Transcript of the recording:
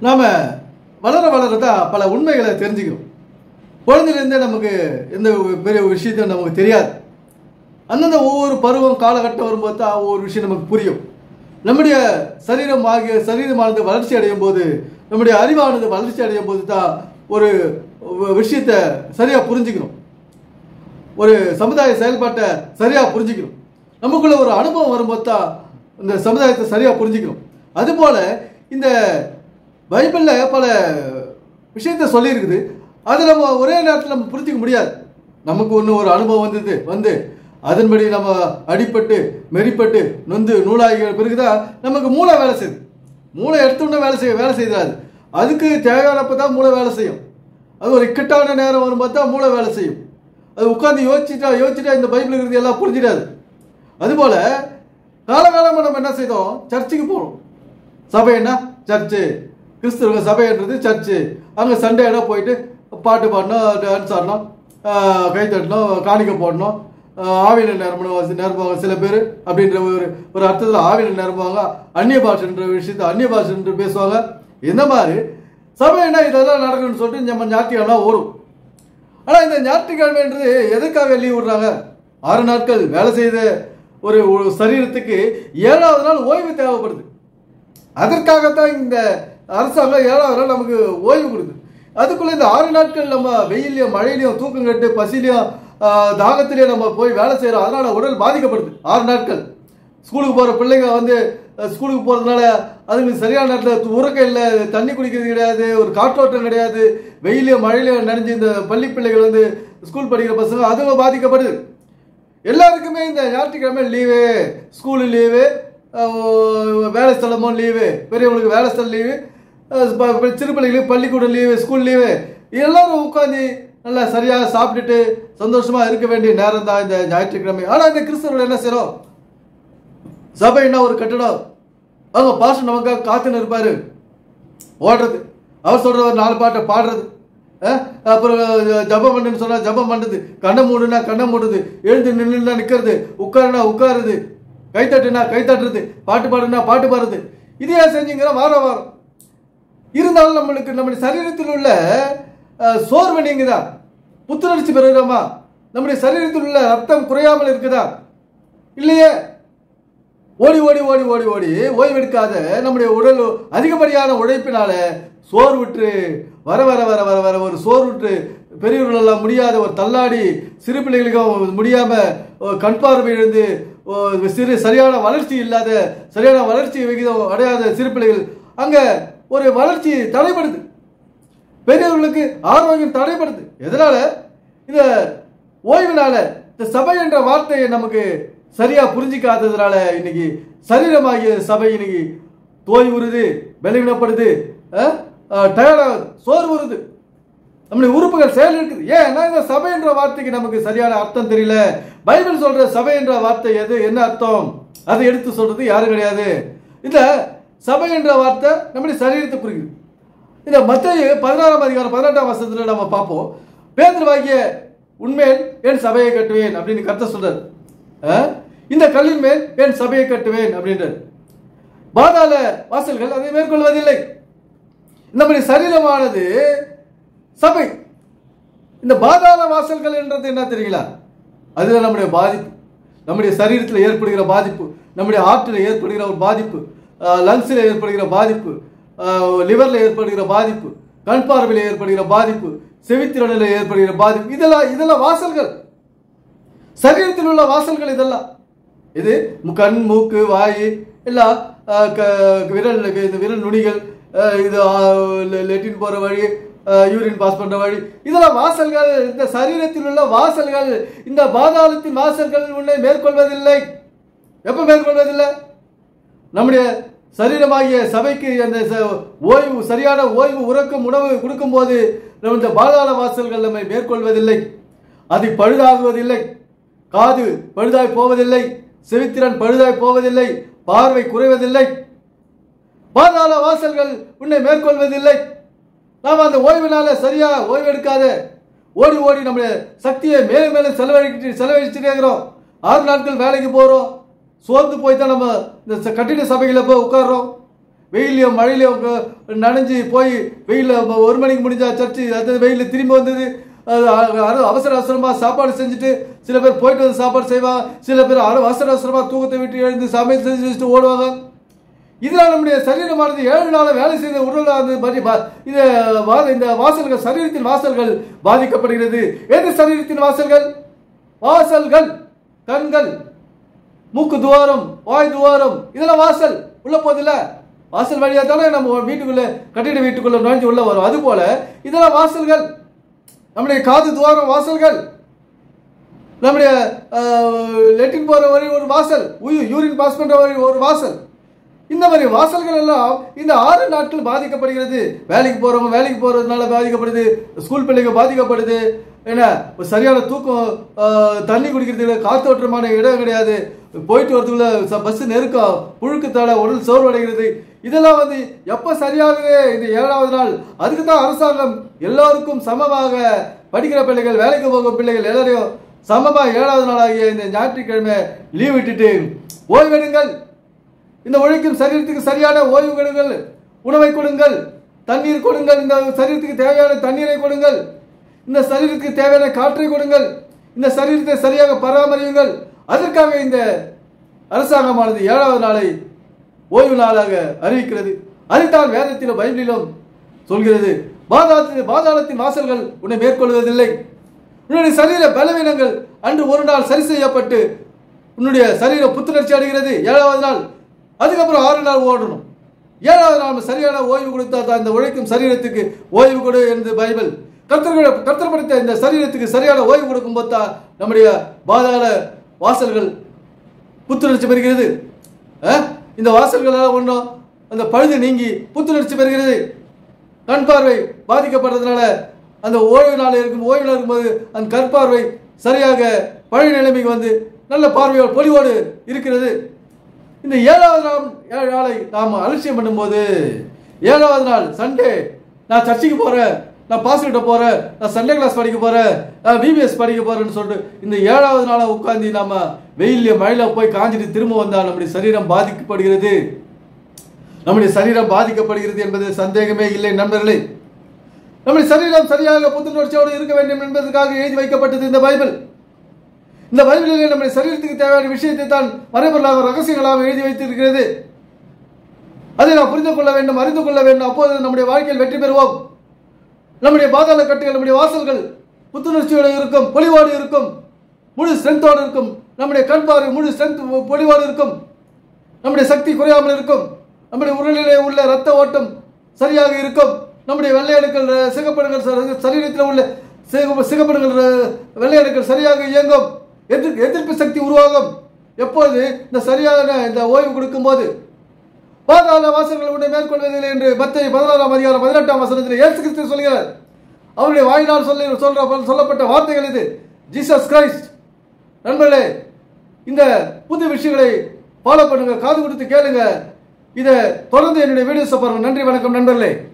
நாம் வளர வளர தான் பல உண்மைகளை தெரிஞ்சுக்கிறோம். குழந்தையிலேருந்தே நமக்கு எந்த பெரிய விஷயத்தையும் நமக்கு தெரியாது. அந்தந்த ஒவ்வொரு பருவம் காலகட்டம் வரும்போது தான் ஒவ்வொரு விஷயம் நமக்கு புரியும். நம்முடைய சரீரமானது வளர்ச்சி அடையும் போது, நம்முடைய அறிவானது வளர்ச்சி அடையும் போது தான் ஒரு விஷயத்தை சரியாக புரிஞ்சுக்கணும். ஒரு சமுதாய செயல்பாட்டை சரியாக புரிஞ்சுக்கணும். நமக்குள்ள ஒரு அனுபவம் வரும்போது தான் இந்த சமுதாயத்தை சரியாக புரிஞ்சுக்கணும். அதுபோல் இந்த பைபிளில் பல விஷயத்த சொல்லியிருக்குது. அது நம்ம ஒரே நேரத்தில் நம்ம புரிஞ்சிக்க முடியாது. நமக்கு ஒன்று ஒரு அனுபவம் வந்து அதன்படி நம்ம அடிப்பட்டு மெரிப்பட்டு நொந்து நூலாகிற பிறகுதான் நமக்கு மூளை வேலை செய்யுது. மூளை எடுத்துன்னு வேலை செய்யாது. அதுக்கு தேவையானப்போ தான் மூளை வேலை செய்யும். அது ஒரு இக்கட்டான நேரம் வரும்போது தான் மூளை வேலை செய்யும். அது உட்காந்து யோசிச்சுட்டா இந்த பைபிள் இருக்கிறது எல்லாம் புரிஞ்சிடாது. அதுபோல் காலகாலமாக நம்ம என்ன செய்தோம், சர்ச்சுக்கு போகணும். சபைன்னா சர்ச்சு, கிறிஸ்தவ சபைன்றது சர்ச்சு. அங்கே சண்டேனா போயிட்டு பாட்டு பாடணும், டான்ஸ் ஆடணும், கை தட்டணும், காணிக்கை போடணும், ஆவியில் நிரம்புவாங்க சில பேர். அப்படின்ற ஒரு அர்த்தத்தில் ஆவியில் நிரம்புவாங்க. அந்நிய பாஷைன்ற விஷயத்தை அந்நிய பாஷைன்று பேசுவாங்க. இந்த மாதிரி சபைன்னா இதெல்லாம் நடக்கணும்னு சொல்லிட்டு நம்ம ஞாயிற்றுக்கிழமை ஓடும். ஆனால் இந்த ஞாயிற்றுக்கிழமைன்றது எதுக்காக லீவ் விடுறாங்க? 6 நாட்கள் வேலை செய்த ஒரு சரீரத்துக்கு 7வது நாள் ஓய்வு தேவைப்படுது. அதற்காகத்தான் இந்த அரசாங்கம் 7வது நாள் நமக்கு ஓய்வு கொடுக்குது. அதுக்குள்ளே இந்த 6 நாட்கள் நம்ம வெயிலையும் மழையிலையும் தூக்கம் கட்டு பசிலையும் தாகத்திலேயே நம்ம போய் வேலை செய்கிறோம். அதனால் உடல் பாதிக்கப்படுது. 6 நாட்கள் ஸ்கூலுக்கு போகிற பிள்ளைங்க ஸ்கூலுக்கு போகிறதுனால அதுங்களுக்கு சரியான நேரத்தில் உறக்கம் இல்லை, தண்ணி குடிக்கிறது கிடையாது, ஒரு காற்றோட்டம் கிடையாது, வெயிலையும் மழையிலையும் நனைஞ்சு இந்த பள்ளி பிள்ளைகள் ஸ்கூல் படிக்கிற பசங்க அதுவும் பாதிக்கப்படுது. எல்லாருக்குமே இந்த ஞாயிற்றுக்கிழமை லீவு, ஸ்கூலு லீவு, வேலை ஸ்தலமும் லீவு, பெரியவங்களுக்கு வேலை ஸ்தலம் லீவு, சிறு பிள்ளைகளுக்கு பள்ளிக்கூடம் லீவு, ஸ்கூல் லீவு. எல்லாரும் உட்காந்து நல்லா சரியாக சாப்பிட்டுட்டு சந்தோஷமாக இருக்க வேண்டிய நேரம் தான் இந்த ஞாயிற்றுக்கிழமை. ஆனால் இந்த கிறிஸ்தவர்கள் என்ன செய்கிறோம், சபைன்னா ஒரு கட்டடம், அவங்க பாஸ்டர் நமக்காக காத்துன்னு இருப்பார், ஓடுறது, அவர் சொல்கிற ஒரு 4 பாட்டை பாடுறது, அப்புறம் ஜபம் பண்ணுன்னு சொன்னால் ஜபம் பண்ணுறது, கண்ணை மூடுனா கண்ணை மூடுறது, எழுந்து நின்றுனா நிற்கிறது, உட்காருனா உட்காருது, கைத்தட்டுனா கைத்தட்டுறது, பாட்டு பாடுனா பாட்டு பாடுறது. இதையா செஞ்சுங்கிற வாரம் இருந்தாலும் நம்முடைய சரீரத்தில் உள்ள சோர்வு நீங்குதா? புத்துணர்ச்சி பெறுகிறோமா? நம்முடைய சரீரத்தில் உள்ள ரத்தம் குறையாமல் இருக்குதா? இல்லையே. ஓடி ஓடி ஓடி ஓடி ஓடி ஓய்வெடுக்காத நம்முடைய உடல் அதிகப்படியான உழைப்பினால சோர்வுற்று வர வர வர வர வர ஒரு சோர்வுற்று பெரியவர்களெல்லாம் முடியாத ஒரு தள்ளாடி, சிறு பிள்ளைகளுக்கும் முடியாம கண் பார்வை இழந்து சரியான வளர்ச்சி இல்லாத, சரியான வளர்ச்சி விகிதம் அடையாத சிறு பிள்ளைகள், அங்க ஒரு வளர்ச்சி தடைப்படுது, பெரியவர்களுக்கு ஆரோக்கியம் தடைப்படுது. எதனால? இந்த ஓய்வுனால. இந்த சபை என்ற வார்த்தையை நமக்கு சரியா புரிஞ்சிக்காததுனால இன்னைக்கு சரீரமாகிய சபை இன்னைக்கு தோய்வுறுது, பலவீனப்படுது, டயர்டாகுது, சோர்வு வருது, நம்முடைய உறுப்புகள் செயல் இருக்குது. ஏன்னா இந்த சபை என்ற வார்த்தைக்கு நமக்கு சரியான அர்த்தம் தெரியல. பைபிள் சொல்ற சபை என்ற வார்த்தை எது, என்ன அர்த்தம், அதை எடுத்து சொல்றது யாரும் கிடையாது. இந்த சபை என்ற வார்த்தை நம்முடைய சரீரத்தை குறிக்குது. இந்த மத்தேயு 16ஆம் அதிகாரம் 18ஆம் வசனத்துல நம்ம பார்ப்போம். பேதுருவாகிய உன்மேல் என் சபையை கட்டுவேன் அப்படின்னு கர்த்தர் சொல்றாரு. இந்த கல்லின் மேல் என் சபையை கட்டுவேன் அப்படின்றார். பாதாள வாசல்கள் அதை மேற்கொள்வதில்லை. நம்முடைய சரீரமானது சபை. இந்த பாதாள வாசல்கள் என்றது என்ன தெரியுங்களா? அதுதான் நம்முடைய பாதிப்பு, நம்முடைய சரீரத்தில் ஏற்படுகிற பாதிப்பு, நம்முடைய ஆற்றில் ஏற்படுகிற ஒரு பாதிப்பு, லங்ஸில் ஏற்படுகிற பாதிப்பு, லிவர்ல ஏற்படுகிற பாதிப்பு, கண் பார்வையில் ஏற்படுகிற பாதிப்பு, செவித்திறனில் ஏற்படுகிற பாதிப்பு, இதெல்லாம் வாசல்கள், சரீரத்தில் உள்ள வாசல்கள். இதெல்லாம் இது கண், மூக்கு, வாய், எல்லாம் விரல் நுனிகள், இது லெட்டின் போற வழி, யூரின் பாஸ் பண்ற வழி, இதெல்லாம் வாசல்கள். இந்த சரீரத்தில் உள்ள வாசல்கள். இந்த பாதாளத்தின் வாசல்கள் உன்னை மேற்கொள்வதில்லை. எப்ப மேற்கொள்வதில்லை? நம்முடைய சரீரமாகிய சபைக்கு அந்த ஓய்வு, சரியான ஓய்வு, உறக்கம், உணவு கொடுக்கும் போது இந்த பாதாள வாசல்கள் நம்மை மேற்கொள்வதில்லை. அது பழுதாகுவதில்லை, காது பழுதாய் போவதில்லை, செவித்திறன் பழுதாய் போவதில்லை, பார்வை குறைவதில்லை. பாதாள வாசல்கள் உன்னை மேற்கொள்வதில்லை. நாம் அந்த ஓய்வினால சரியா ஓய்வு எடுக்காத ஓடி ஓடி நம்முடைய சக்தியை மேலும் மேலும் செலவழிச்சுட்டே இருக்கிறோம். 6 நாட்கள் வேலைக்கு போறோம், சோர்ந்து போய் தான் நம்ம இந்த கட்டிட சபைகளை போய் உட்கார்றோம். வெயிலையும் மழையிலையும் நனைஞ்சு போய் வெயிலில் 1 மணிக்கு முடிஞ்சா சர்ச்சு, அது வெயிலில் திரும்பி வந்தது, அவசர அவசரமாக சாப்பாடு செஞ்சுட்டு சில பேர் போயிட்டு வந்து சாப்பாடு செய்வாங்க, சில பேர் அவசர அவசரமாக தூக்கத்தை விட்டு எழுந்து சமையல் செஞ்சு வச்சுட்டு ஓடுவாங்க. இதனால் நம்முடைய சரீரமானது 7 நாள் வேலை செய்த உடலானது இந்த வாசல்கள், சரீரத்தின் வாசல்கள் பாதிக்கப்படுகிறது. எது சரீரத்தின் வாசல்கள்? வாசல்கள், கண்கள், மூக்கு துவாரம், வாய் துவாரம், இதெல்லாம் வாசல். உள்ள போதில்ல, வாசல் வழியாக தானே நம்ம வீட்டுக்குள்ள, கட்டிட வீட்டுக்குள்ள நுழைஞ்சு உள்ள வரும். அது போல இதெல்லாம் வாசல்கள். நம்முடைய காது துவாரம் வாசல்கள், நம்முடைய லெட்டின் போற வழி ஒரு வாசல், யூரின் பாஸ் பண்ற வழி ஒரு வாசல். இந்த மாதிரி வாசல்கள் எல்லாம் இந்த 6 நாட்கள் பாதிக்கப்படுகிறது. வேலைக்கு போறவங்க வேலைக்கு போறதுனால பாதிக்கப்படுது, ஸ்கூல் பிள்ளைங்க பாதிக்கப்படுது. என்ன, சரியான தூக்கம், தண்ணி குடிக்கிறதுக்கு காத்தோட்டமான இடம் கிடையாது, போயிட்டு வரதுக்குள்ள பஸ் நெருக்கம், புழுக்கத்தால உடல் சோர்வடைகிறது. இதெல்லாம் எப்ப சரியாகவே இந்த 7வது நாள். அதுக்கு தான் அரசாங்கம் எல்லாருக்கும் சமமாக படிக்கிற பிள்ளைகள், வேலைக்கு போகும் பிள்ளைகள் எல்லாரையும் சமமாக 7வது நாள் ஆகிய இந்த ஞாயிற்றுக்கிழமை லீவ் விட்டுட்டு ஓய்வெடுங்கள். இந்த உழைக்கும் சரீரத்துக்கு சரியான ஓய்வு கொடுங்கள், உணவை கொடுங்கள், தண்ணீர் கொடுங்கள், இந்த சரீரத்துக்கு தேவையான தண்ணீரை கொடுங்கள், இந்த சரீரத்துக்கு தேவையான காற்றை கொடுங்கள், இந்த சரீரத்தை சரியாக பராமரியுங்கள். அதற்காக இந்த அரசாங்கமானது 7வது நாளை ஓய்வு நாளாக அறிவிக்கிறது. அதுதான் வேதத்திலும் பைபிளிலும் சொல்கிறது. பாதாளத்தின் வாசல்கள் உன்னை மேற்கொள்வதில்லை. உன்னுடைய சரீர பலவீனங்கள் அன்று ஒரு நாள் சரி செய்யப்பட்டு உன்னுடைய சரீரம் புத்துணர்ச்சி அடைகிறது 7வது நாள். அதுக்கப்புறம் 6 நாள் ஓடணும். 7வது நாள் சரியான ஓய்வு கொடுத்தா தான் இந்த உழைக்கும் சரீரத்துக்கு ஓய்வு கொடு என்று பைபிள். கர்த்தர் படைத்த இந்த சரீரத்துக்கு சரியான ஓய்வு கொடுக்கும் போது தான் நம்முடைய பாதாள வாசல்கள் புத்துணர்ச்சி பெறுகிறது. இந்த வாசல்கள் ஒன்றும் அந்த பழுது நீங்கி புத்துணர்ச்சி பெறுகிறது. கண் பார்வை பாதிக்கப்படுறதுனால அந்த ஓய்வு நாள் இருக்கும்போது அந்த கற்பார்வை சரியாக பழைய நிலைமைக்கு நல்ல பார்வையோடு பொலிவோடு இருக்கிறது. இந்த 7வது நாளை நாம் அலட்சியம் பண்ணும்போது, 7வது நாள் சண்டே நான் சர்ச்சுக்கு போறேன், நான் பாஸ்கிட்ட போறேன், நான் சண்டே கிளாஸ் படிக்க போறேன், நான் விபிஎஸ் படிக்க போறேன்னு சொல்லிட்டு இந்த 7வது நாளை உட்காந்து நாம வெயில மழையில போய் காஞ்சிட்டு திரும்ப வந்தால் நம்முடைய சரீரம் பாதிக்கப்படுகிறது. நம்முடைய சரீரம் பாதிக்கப்படுகிறது என்பது சந்தேகமே இல்லை நண்பர்களே. நம்முடைய சரீரம் சரியாக புத்துணர்ச்சியோடு இருக்க வேண்டும் என்பதற்காக எழுதி வைக்கப்பட்டது இந்த பைபிள். இந்த பைபிளிலே நம்முடைய சரீரத்துக்கு தேவையான விஷயத்தை தான் மறைபொருளாக ரகசியங்களாக எழுதி வைத்திருக்கிறது. அதை நாம் புரிந்து கொள்ள வேண்டும், அறிந்து கொள்ள வேண்டும். அப்போது நம்முடைய வாழ்க்கையில் வெற்றி பெறுவோம். நம்முடைய பாதாள கட்டுகள், நம்முடைய வாசல்கள் புத்துணர்ச்சியோடு இருக்கும், பொலிவோடு இருக்கும், முழு ஸ்ட்ரென்த்தோடு இருக்கும். நம்முடைய கண் பார்வை முழு ஸ்ட்ரென்த் பொலிவோடு இருக்கும். நம்முடைய சக்தி குறையாமல் இருக்கும். நம்முடைய உடலிலே உள்ள ரத்த ஓட்டம் சரியாக இருக்கும். நம்முடைய வெள்ளையணுக்கள், சிகப்பணுக்கள், சரீரத்தில் உள்ள சிகப்பணுக்கள், வெள்ளையணுக்கள் சரியாக இயங்கும். எதிர்ப்பு சக்தி உருவாகும். எப்போது இந்த சரியான இந்த ஓய்வு கொடுக்கும் போது. பாதாள வாசல்கள் உன்னை மேற்கொள்வதில்லை என்று மத்தேயு 16ஆம் அதிகாரம் 18ஆம் வசனத்தில் இயேசு கிறிஸ்து சொல்கிறார். அவருடைய வாயினால் சொல்லப்பட்ட வார்த்தைகள் இது. Jesus Christ. நண்பர்களே, இந்த புது விஷயங்களை ஃபாலோ பண்ணுங்க, காது கொடுத்து கேளுங்க. இதை தொடர்ந்து என்னுடைய வீடியோஸ் பாருங்க. நன்றி, வணக்கம் நண்பர்களே.